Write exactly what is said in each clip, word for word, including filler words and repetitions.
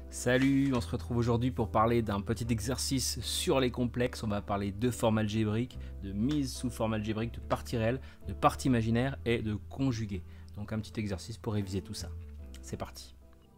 Salut, on se retrouve aujourd'hui pour parler d'un petit exercice sur les complexes. On va parler de forme algébrique, de mise sous forme algébrique, de partie réelle, de partie imaginaire et de conjugué. Donc un petit exercice pour réviser tout ça. C'est parti.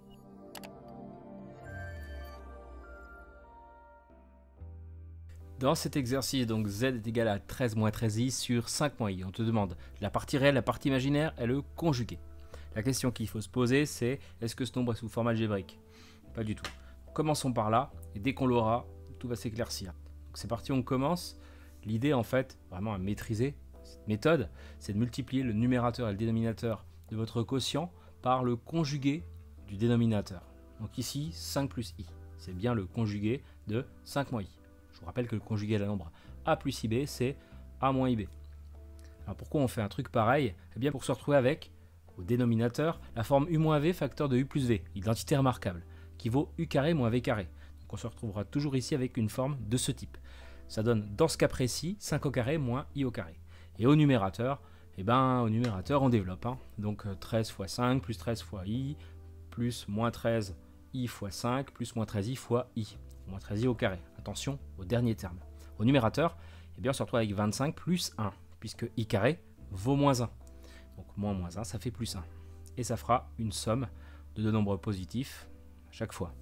Dans cet exercice, donc z est égal à treize moins treize i sur cinq moins i. On te demande la partie réelle, la partie imaginaire et le conjugué. La question qu'il faut se poser, c'est est-ce que ce nombre est sous forme algébrique? Pas du tout. Commençons par là, et dès qu'on l'aura, tout va s'éclaircir. C'est parti, on commence. L'idée, en fait, vraiment à maîtriser cette méthode, c'est de multiplier le numérateur et le dénominateur de votre quotient par le conjugué du dénominateur. Donc ici, cinq plus i. C'est bien le conjugué de cinq moins i. Je vous rappelle que le conjugué d'un nombre a plus ib, c'est a moins ib. Alors pourquoi on fait un truc pareil? Eh bien pour se retrouver avec, au dénominateur, la forme u moins v facteur de u plus v, identité remarquable, qui vaut u carré moins v carré. Donc on se retrouvera toujours ici avec une forme de ce type. Ça donne, dans ce cas précis, cinq au carré moins i au carré. Et au numérateur, eh ben, au numérateur on développe. Hein. Donc treize fois cinq plus treize fois i, plus moins treize i fois cinq, plus moins treize i fois i. Moins treize i au carré. Attention au dernier terme. Au numérateur, eh bien, on se retrouve avec vingt-cinq plus un, puisque i carré vaut moins un. Donc moins moins un, ça fait plus un. Et ça fera une somme de deux nombres positifs à chaque fois.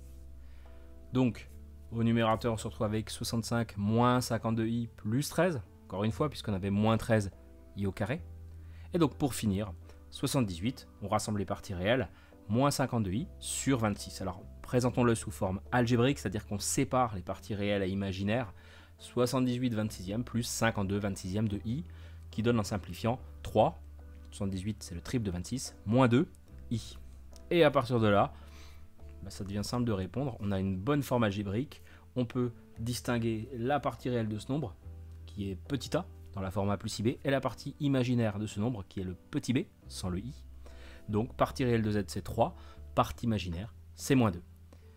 Donc, au numérateur, on se retrouve avec soixante-cinq moins cinquante-deux i plus treize, encore une fois, puisqu'on avait moins treize i au carré. Et donc, pour finir, soixante-dix-huit, on rassemble les parties réelles, moins cinquante-deux i sur vingt-six. Alors, présentons-le sous forme algébrique, c'est-à-dire qu'on sépare les parties réelles et imaginaires, soixante-dix-huit vingt-sixième plus cinquante-deux vingt-sixième de i, qui donne en simplifiant trois, soixante-dix-huit c'est le triple de vingt-six, moins deux, i. Et à partir de là, bah ça devient simple de répondre, on a une bonne forme algébrique, on peut distinguer la partie réelle de ce nombre, qui est petit a, dans la forme a plus ib, et la partie imaginaire de ce nombre, qui est le petit b, sans le i. Donc partie réelle de z c'est trois, partie imaginaire c'est moins deux.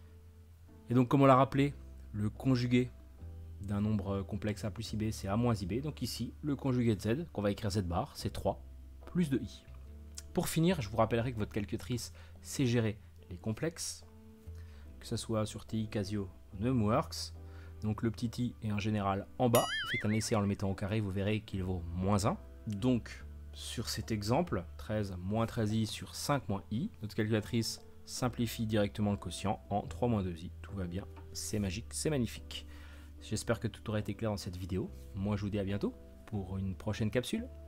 Et donc comme on l'a rappelé, le conjugué d'un nombre complexe a plus ib c'est a moins ib, donc ici le conjugué de z, qu'on va écrire z bar, c'est trois plus deux i. Pour finir, je vous rappellerai que votre calculatrice sait gérer les complexes, que ce soit sur T I, Casio ou Numworks. Donc le petit i est en général en bas, faites un essai en le mettant au carré, vous verrez qu'il vaut moins un. Donc sur cet exemple, treize moins treize i sur cinq moins i, notre calculatrice simplifie directement le quotient en trois moins deux i. Tout va bien, c'est magique, c'est magnifique. J'espère que tout aura été clair dans cette vidéo. Moi je vous dis à bientôt pour une prochaine capsule.